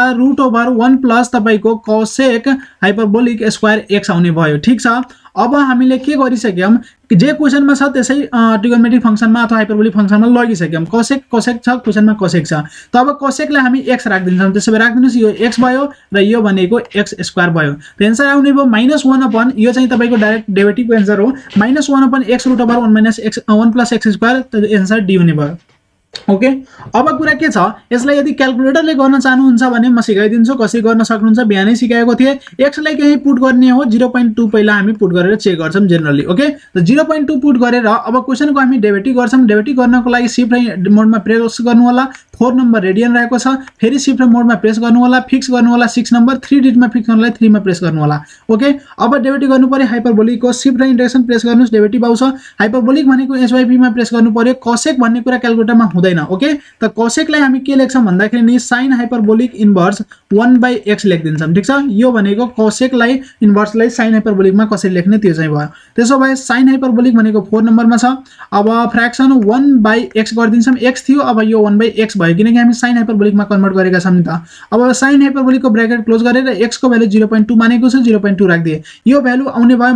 √1 प्लस तपाईको कोसेक हाइपरबोलिक स्क्वायर x आउने भयो। ठीक छ। अब हामीले के गरिसक्यौं, जे क्वेशनमा छ त्यसै ट्रिगोनोमेट्रिक फंक्सनमा अथवा हाइपरबोलिक फंक्सनमा लगिसक्यौं। कोसेक छ, क्वेशनमा कोसेक छ, त अब कोसेकलाई हामी x राख्दिन्छौं। त्यसो भए राख्दिनुस्, यो x भयो र यो भनेको x स्क्वायर भयो। त एन्सर आउने भयो -1 अपन, यो चाहिँ तपाईको डाइरेक्ट डेरिभेटिभको एन्सर हो, -1 upon x √1 minus x 1 plus x square, त एन्सर डी हुने भयो। ओके, अब कुरा के छ, यसलाई यदि क्याल्कुलेटरले गर्न चाहनुहुन्छ भने म सिकाइदिन्छु कसरी गर्न सक्नुहुन्छ। बिहानै सिकाएको थिए। x लाई कहीं पुट गर्ने हो, 0.2 पहिला हामी पुट गरेर चेक गर्छौं जनरली। ओके, त 0.2 पुट गरेर अब क्वेशनको हामी डेरिभेटिभ गर्छौं। डेरिभेटिभ गर्नको लागि शिफ्ट राइट मोडमा प्रेस गर्नु होला, 4 नम्बर रेडियन रहेको छ, फेरि शिफ्ट मोडमा प्रेस गर्नु होला, फिक्स गर्नु होला 6 नम्बर, 3 डिजिटमा फिक्स गर्नलाई 3 मा प्रेस गर्नु होला। ओके, अब डेरिभेटिभ गर्नु पर्यो हाइपरबोलिकको, शिफ्ट र इन्डक्सन प्रेस गर्नुस्, डेरिभेटिभ आउँछ। हाइपरबोलिक भनेको h/p मा प्रेस गर्नु पर्यो, कोसेक भन्ने कुरा क्याल्कुलेटरमा हुँदैन। ओके, त कोसेकलाई हामी के लेख्छौं भन्दाखेरि नि sin हाइपरबोलिक इन्भर्स 1/x लेखिदिन्छौं। ठीक छ। यो भनेको कोसेकलाई इन्भर्सलाई sin हाइपरबोलिकमा कसरी लेख्ने त्यो चाहिँ भयो। त्यसो भए sin हाइपरबोलिक भनेको 4 नम्बरमा छ। अब फ्र्याक्सन 1/x गरिदिन्छौं, x थियो, अब यो 1/x भयो, किनकि हामी sin हाइपरबोलिकमा कन्भर्ट गरेका छौं नि त। अब sin हाइपरबोलिकको ब्र्याकेट क्लोज गरेर x को भ्यालु 0.2 मानेको छ, 0.2 राख्दिए, यो भ्यालु आउने भयो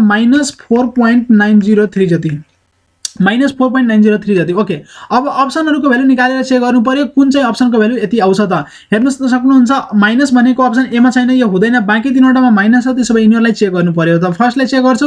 -4.903 जति, -4.903 जति। ओके, अब अप्सनहरुको भ्यालु निकालेर चेक गर्नु पर्यो, कुन चाहिँ अप्सनको भ्यालु यति आउँछ त। हेर्नुस् त सक्नुहुन्छ, माइनस भनेको अप्सन ए मा छैन, यो हुँदैन, बाँकी तीनवटामा माइनस छ, त्यसो भए यिनीहरुलाई चेक गर्नु पर्यो। त फर्स्टलाई चेक गर्छु,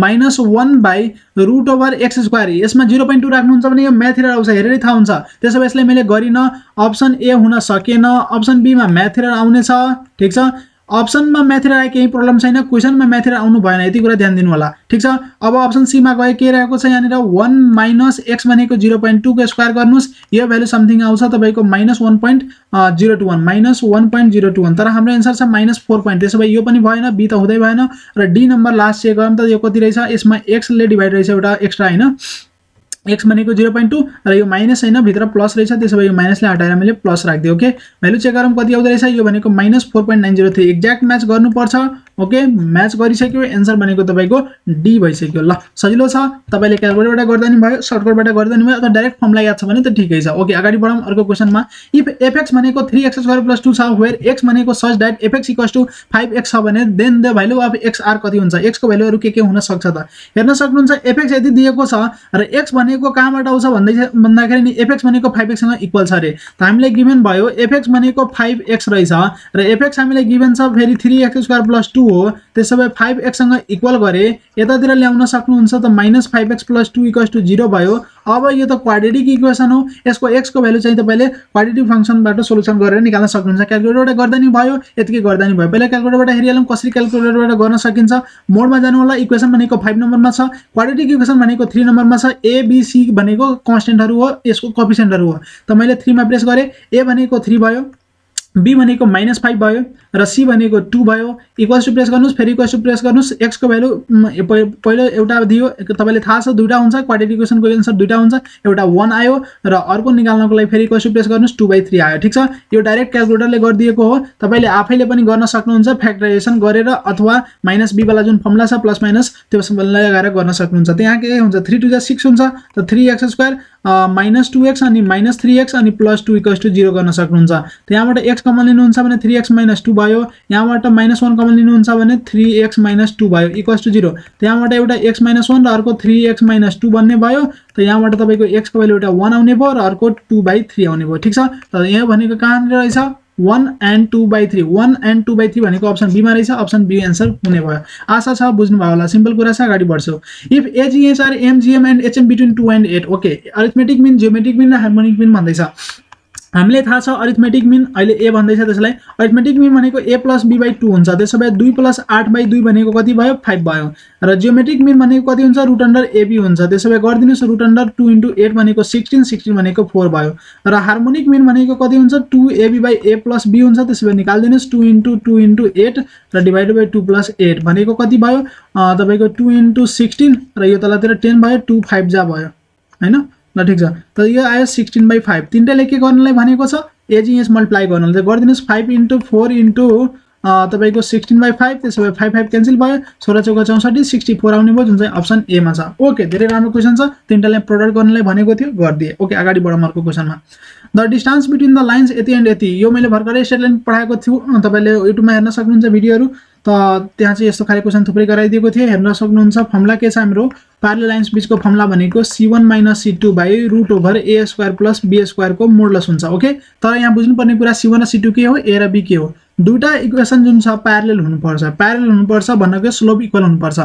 -1/√x स्क्वायर, यसमा 0.2 राख्नुहुन्छ भने यो म्याथ एरर आउँछ, हेरेरै थाहा हुन्छ। त्यसो भए यसलाई मैले गरिन, अप्सन ए हुन सकेन, अप्सन बी मा म्याथ एरर आउनेछ। ठीक छ। अप्सनमा म्याथ एरर आए केही प्रब्लम छैन, क्वेशनमा म्याथ एरर आउनु भएन, यति कुरा ध्यान दिनु होला। ठीक छ। अब अप्सन सी मा गए के रहेको छ, यहाँनिर 1 - x भनेको 0.2 को स्क्वायर गर्नुस्, यो भ्यालु समथिङ आउँछ तपाईको -1.021 -1.021, तर हाम्रो एन्सर छ -4. त्यसो भए यो पनि भएन, बी त हुँदै भएन। र डी नम्बर लास्ट चेक गरौँ त, यो कति रहेछ, यसमा x ले डिभाइड रहेछ एउटा एक्स्ट्रा हैन, x भनेको 0.2 र यो माइनस हैन भित्र प्लस रहेछ त्यसैले यो माइनसले हटाएर मैले प्लस राख्दिए ओके भ्यालु चेक गरौँ कति आउँदै रहेछ यो भनेको -4.903 एक्ज्याक्ट म्याच गर्नु पर्छ ओके म्याच गरिसक्यो एन्सर भनेको तपाईको डी भइसक्यो ल सजिलो छ तपाईले क्याल्कुलेटरबाट गर्दा नि भयो सर्टकटबाट गर्दा नि भयो अथवा डाइरेक्ट फर्मुला याद छ भने त ठिकै छ ओके अगाडि बढौं अर्को क्वेशनमा इफ fx भनेको 3x² + 2 छ वेयर x भनेको सच दैट fx = 5x छ भने then the value of xr कति हुन्छ x को भ्यालुहरु के हुन सक्छ त हेर्न सक्नुहुन्छ fx यदि दिएको छ र x भनेको कहाँबाट आउँछ भन्दाखेरि नि fx भनेको 5x सँग इक्वल छ रे त हामीले गिभन भयो fx भनेको 5x रहेछ र fx हामीले गिभन छ फेरि 3x² + 2 हो त्यसैले 5x सँग इक्वल गरे यतातिर ल्याउन सक्नुहुन्छ त -5x + 2 = 0 भयो अब यो त क्वाड्रेटिक इक्वेसन हो यसको x को भ्यालु चाहिँ तपाईले क्वाड्रेटिक फंक्सनबाट सोलुसन गरेर निकाल्न सक्नुहुन्छ क्याल्कुलेटरबाट गर्दा नि भयो यतिकै गर्दा नि भयो पहिला क्याल्कुलेटरबाट हेरिहालौं कसरी क्याल्कुलेटरबाट गर्न सकिन्छ मोडमा जानु होला इक्वेसन भनेको 5 नम्बरमा छ क्वाड्रेटिक इक्वेसन भनेको 3 नम्बरमा छ a b c भनेको कन्स्टेन्टहरु हो यसको कोएफिसिएन्टहरु हो त मैले 3 मा प्रेस गरे a भनेको 3 भयो b भनेको -5 भयो र c भनेको 2 भयो इक्वल्स टु प्रेस गर्नुस् फेरि इक्वल्स टु प्रेस गर्नुस् x को भ्यालु पहिलो एउटा दियो तपाईले थाहा छ दुईटा हुन्छ क्वाड्रेटिक इक्वेसनको आन्सर दुईटा हुन्छ एउटा 1 आयो र अर्को निकाल्नको लागि फेरि इक्वल्स टु प्रेस गर्नुस् 2/3 आयो ठीक छ यो डाइरेक्ट क्याल्कुलेटरले गरिदिएको हो तपाईले आफैले पनि गर्न सक्नुहुन्छ फ्याक्टराइजेसन गरेर अथवा -b वाला जुन फर्मुला छ प्लस माइनस त्यो सम्बन्धलाई लगाएर गर्न सक्नुहुन्छ त्यहाँ के हुन्छ 3 2 6 हुन्छ त 3x² -2x अनि -3x अनि +2 = 0 गर्न सक्नुहुन्छ त्यहाँबाट x कमन लिनुहुन्छ भने 3x - 2 भयो यहाँबाट -1 कमन लिनुहुन्छ भने 3x - 2 भयो = 0 त्यहाँबाट एउटा x - 1 र अर्को 3x - 2 बन्ने भयो त यहाँबाट तपाईको x को भ्यालु एउटा 1 आउने भयो र अर्को 2/3 आउने भयो ठीक छ त यहाँ भनेको कहाँ रहेछ 1 and 2/3 1 and 2/3 भनेको अप्सन बी मा रहेछ अप्सन बी आन्सर हुने भयो आशा छ बुझ्नु भयो होला सिम्पल कुरा छ अगाडि बढ्छौ if AGH are MGM and HM between 2 and 8 okay arithmetic mean geometric mean र हार्मोनिक मिन भन्दै छ हामीले थाहा छ अरिथमेटिक मिन अहिले a भन्दै छ त्यसलाई अरिथमेटिक मिन भनेको a + b/2 हुन्छ त्यसैले 2 + 8/2 भनेको कति भयो 5 भयो र जियोमेट्रिक मिन भनेको कति हुन्छ √ab हुन्छ त्यसैले गर्दिनुस् √2 * 8 भनेको 16 16 भनेको 4 भयो र हार्मोनिक मिन भनेको कति हुन्छ 2ab/a + b हुन्छ त्यसैले निकाल्दिनुस् 2 * 2 * 8 र डिभाइडेड बाइ 2 + 8 भनेको कति भयो तपाईको 2 * 16 र यो तलतिर 10 भयो 2 5 जा भयो हैन ल ठीक छ त यो आयो 16/5 तीनटाले के गर्नलाई भनेको छ AGS मल्टिप्लाई गर्नलाई गर्दिनुस् 5 * 4 * तपाईको 16/5 त्यसैले 5 5 क्यान्सल भयो 16 चौका 64 64 आउने भयो जुन चाहिँ अप्सन ए मा छ ओके धेरै राम्रो क्वेशन छ तीनटाले प्रोडक्ट गर्नलाई भनेको थियो गर्दिए ओके अगाडि बढौं अर्को क्वेशनमा the distance between the lines यति एन्ड यति यो मैले भर्खरै स्ट्रेट लाइन पढाएको छु तपाईले युट्युबमा हेर्न सक्नुहुन्छ भिडियोहरु त त्यहाँ चाहिँ यस्तो खाले क्वेशन थुप्रै गराइदिएको थियो हेर्न सक्नुहुन्छ फर्मुला के छ हाम्रो प्यारलल लाइन्स बीचको फर्मुला भनेको c1 - c2 √a² + b² को मोडुलस हुन्छ ओके तर यहाँ बुझ्नुपर्ने कुरा c1 र c2 के हो a र b के हो दुईटा इक्वेसन जुन छ प्यारलल हुनुपर्छ भन्नको स्लोप इक्वल हुनुपर्छ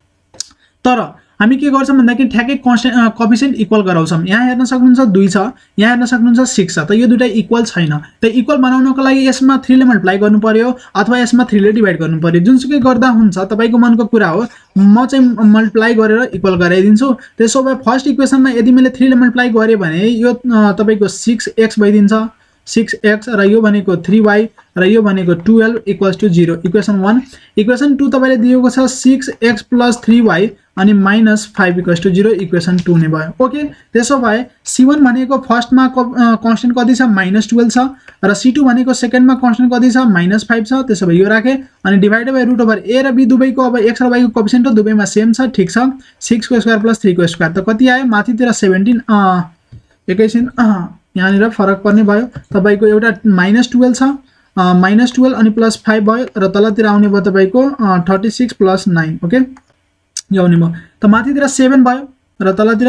तर हामी के गर्छौं भन्दाखेरि ठ्याक्कै कोएफिसिएन्ट इक्वल गराउँछौं यहाँ हेर्न सक्नुहुन्छ 2 छ यहाँ हेर्न सक्नुहुन्छ 6 छ त यो दुईटा इक्वल छैन त इक्वल बनाउनको लागि यसमा 3 ले मल्टिप्लाई गर्नु पर्यो अथवा यसमा 3 ले डिवाइड गर्नु पर्यो जुनसुकै गर्दा हुन्छ तपाईको मनको कुरा हो म चाहिँ मल्टिप्लाई गरेर इक्वल गराइदिन्छु त्यसो भए फर्स्ट इक्वेसनमा यदि मैले 3 ले मल्टिप्लाई गरे भने यो तपाईको 6x भइदिन्छ 6x र यो भनेको 3y र यो भनेको 12 = 0 इक्वेसन 1 इक्वेसन 2 तपाईले दिएको छ 6x + 3y अनि -5 = 0 इक्वेसन 2 ने भयो ओके त्यसो भए c1 भनेको फर्स्टमा कन्स्टेन्ट कति छ -12 छ र c2 भनेको सेकेन्डमा कन्स्टेन्ट कति छ -5 छ त्यसो भए यो राखे अनि डिवाइडेड बाइ √a र b दुवैको अब x र y को कोएफिसिएन्ट दुवैमा सेम छ ठीक छ 6 को स्क्वायर + 3 को स्क्वायर त कति आयो माथितिर 17 एकैछिन यहाँनिर फरक पर्ने भयो तपाईको एउटा -12 छ -12 अनि +5 भयो र तलतिर आउने भयो तपाईको 36 + 9 ओके यो आउने भयो त माथितिर 7 भयो र तलतिर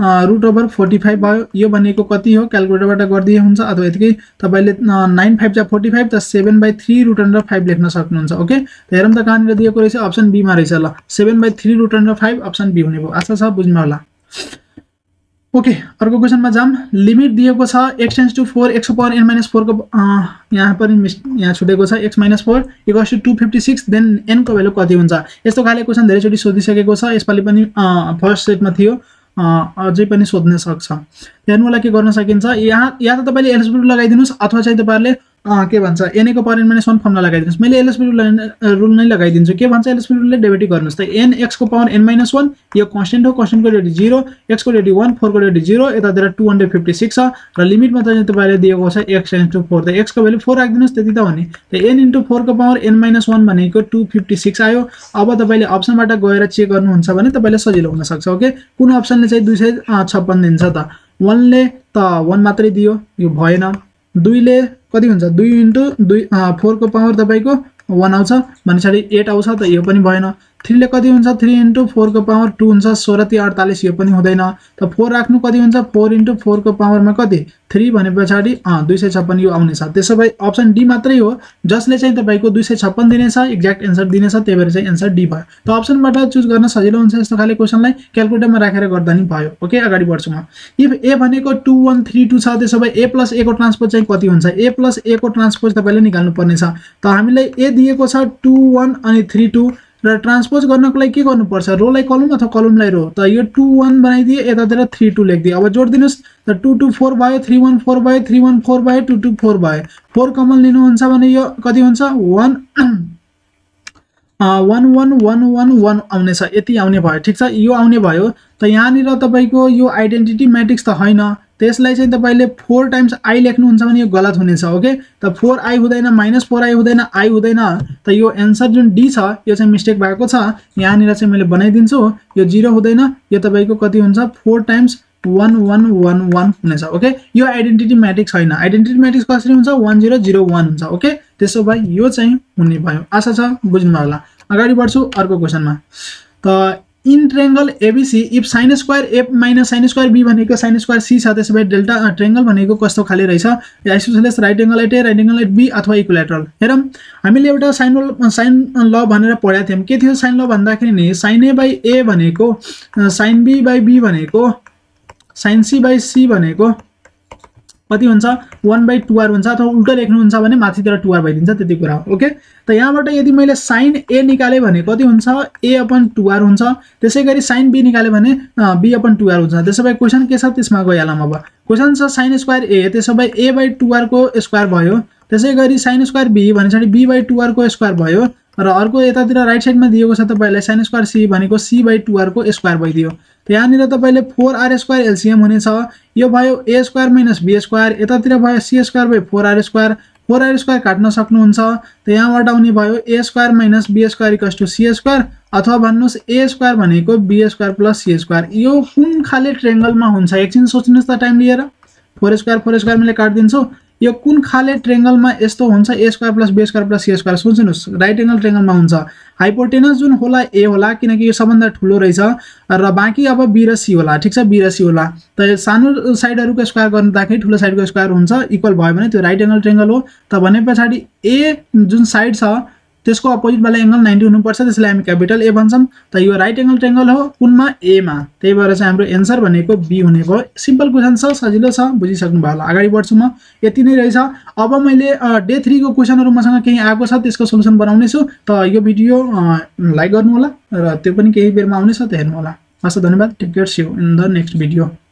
√45 भयो यो भनेको कति हो क्याल्कुलेटरबाट गर्दिए हुन्छ अथवा यतिकै तपाईले 9 5 जा 45 त 7/3 √5 लेख्न सक्नुहुन्छ ओके त हेरौं त कहाँनिर दिएको रहेछ अप्सन बी मा रहेछ ल 7/3 √5 अप्सन बी हुने भयो आशा छ बुझ्नु होला ओके अर्को क्वेशनमा जाम लिमिट दिएको छ x → 4 x⁻n - 4 को यहाँ पनि यहाँ छुटेको छ x - 4 = 256 देन n को भ्यालु कति हुन्छ यस्तो खाले क्वेशन धेरै चोटी सोधिसकेको छ यसपालि पनि फर्स्ट सेटमा थियो अझै पनि सोध्न सक्छ हेर्नु होला के गर्न सकिन्छ यहाँ या त तपाईले एल्जेब्रा लगाइदिनुस् अथवा चाहिँ तपाईहरुले के भन्छ n को पावर n - 1 फर्मुला लगाइदिनुस्। मैले एलएसबी रुल नै लगाइदिन्छु। के भन्छ एलएसबी रुलले डेरिभेटिभ गर्नुस् त n x को पावर n - 1 यो कन्स्टेन्ट हो, कन्स्टेन्टको रेडी 0, x को रेडी 1, 4 को रेडी 0, यतातिर 256 छ र लिमिटमा चाहिँ तपाईले दिएको छ x → 4 त x को भ्यालु 4 राख्दिनुस् त्यति त हो नि। त n * 4 को पावर n - 1 भनेको 256 आयो। अब तपाईले अप्सनबाट गएर चेक गर्नुहुन्छ भने तपाईले सजिलो हुन सक्छ। ओके, कुन अप्सनले चाहिँ 256 दिन्छ त? 1 ले त 1 मात्रै दियो, यो भएन। 2 ले कति हुन्छ? 2 * 2 4 को पावर तपाईको 1 आउँछ भनेपछि 8 आउँछ त यो पनि भएन। 3 ले कति हुन्छ? 3 * 4 को पावर 2 हुन्छ 16 * 48 यो पनि हुँदैन। त 4 राख्नु कति हुन्छ? 4 * 4 को पावरमा कति? 3 भनेपछि 256 यो आउनेछ। त्यसो भए अप्सन डी मात्रै हो जसले चाहिँ तपाईको 256 दिनेछ, एक्ज्याक्ट एन्सर दिनेछ, त्यही भएर चाहिँ एन्सर डी भयो। त अप्सनबाट चुज गर्न सजिलो हुन्छ यस्तो खाले क्वेशनलाई क्याल्कुलेटरमा राखेर गर्दा नि भयो। ओके, अगाडि बढ्छु म। इफ ए भनेको 2 1 3 2 छ त्यसो भए a + a को ट्रान्सपोज चाहिँ कति हुन्छ? a + a को ट्रान्सपोज तपाईले निकाल्नु पर्ने छ। त हामीलाई a दिएको छ 2 1 अनि 3 2 र ट्रान्सपोज गर्नको लागि के गर्नुपर्छ? रोलाई कलम अथवा कलमलाई रो। त यो 2 1 बनाइदिए, यतातिर 3 2 लेखिदिए। अब जोड दिनुस् त 2 2 4 भयो, 3 1 4 भयो, 3 1 4 भयो, 2 2 4 भयो। 4 कमन लिनुहुन्छ भने यो कति हुन्छ? 1 1 1 1 1 1 आउने छ, यति आउने भयो। ठीक छ, यो आउने भयो। त यहाँनिर तपाईको यो आइडेन्टिटी म्याट्रिक्स त हैन, त्यसलाई चाहिँ तपाईले 4 टाइम्स i लेख्नुहुन्छ भने यो गलत हुनेछ। ओके, त 4i हुँदैन, -4i हुँदैन, i हुँदैन। त यो एन्सर जुन डी छ यो चाहिँ मिस्टेक भएको छ। यहाँनिर चाहिँ मैले बनाइदिन्छु, यो 0 हुँदैन, यो तपाईको कति हुन्छ? 4 टाइम्स 1 1 1 1 हुनेछ। ओके, यो आइडेन्टिटी म्याट्रिक्स हैन। आइडेन्टिटी म्याट्रिक्स कसरी हुन्छ? 1 0 0 1 हुन्छ। ओके, त्यसो भए यो चाहिँ हुने भयो। आशा छ बुझ्नु होला। अगाडि बढ्छु अर्को क्वेशनमा। त in triangle ABC if sin square a - sin square b भनेको sin स्क्वायर c छ त्यसो भए डेल्टा ट्रायंगल भनेको कस्तो खाले रहेछ? Isosceles right angle at A, right angle at B अथवा इक्विलेटरल। हेरौं, हामीले एउटा साइन ल भनेर पढाएको थियौं। के थियो साइन ल भन्दाखेरि नि sin a / a भनेको sin b / b भनेको sin c / c भनेको कति हुन्छ? 1/2r हुन्छ, अथवा उल्टा लेख्नुहुन्छ भने माथितिर 2r भइदिन्छ, त्यति कुरा हो। ओके, त यहाँबाट यदि मैले sin a निकाले भने कति हुन्छ? a/2r हुन्छ। त्यसैगरी sin b निकाले भने b/2r हुन्छ। त्यसो भए क्वेशन के छ त्यसमा गइहालौं। अब क्वेशन छ sin स्क्वायर a, त्यसो भए a/2r को स्क्वायर भयो। त्यसैगरी sin स्क्वायर b भनेपछि b/2r को स्क्वायर भयो र अर्को यतातिर राइट साइडमा दिएको छ तपाईलाई sin स्क्वायर c भनेको c/2r को स्क्वायर भइदियो। त यहाँनिर तपाईले 4r² एलसीएम हुनेछ। यो भयो a² - b², यतातिर भयो c² / 4r²। 4r² काट्न सक्नुहुन्छ। त यहाँबाट आउने भयो a² - b² = c² अथवा भन्नुस् a² भनेको b² + c²। यो कुन खाले ट्रायंगलमा हुन्छ? एकछिन सोच्नुस् त टाइम लिएर। 4² मैले काट्दिन्छु। यो कुन खाले ट्रायंगलमा यस्तो हुन्छ? a² + b² + c²। सोच्नुस्, right angle ट्रायंगलमा हुन्छ। हाइपोटेनस जुन होला a होला किनकि यो सबभन्दा ठुलो रहेछ र बाँकी अब b र c होला। ठीक छ, b र c होला। त सानो साइडहरुको स्क्वायर गर्दाखेरि ठुलो साइडको स्क्वायर हुन्छ, इक्वल भयो भने त्यो राइट एंगल ट्रायंगल हो। त भनेपछि a जुन साइड छ त्यसको अपोजिट वाला एंगल 90 हुनुपर्छ, त्यसलाई हामी क्यापिटल A भन्छौं। त यो राइट एंगल ट्रायंगल हो कुनमा? A मा। त्यही भएर चाहिँ हाम्रो एन्सर भनेको B हुने भयो। सिम्पल क्वेशन छ, सजिलो छ, बुझिसक्नु भयो होला। अगाडि बढ्छु म। यति नै रहेछ। अब मैले डे 3 को क्वेशनहरु मसँग केही आएको छ त्यसको सोलुसन बनाउने छु। त यो भिडियो लाइक गर्नु होला र त्यो पनि केही बेरमा आउने छ, त हेर्नु होला। हस्, धन्यवाद। Take care, see you in the next video.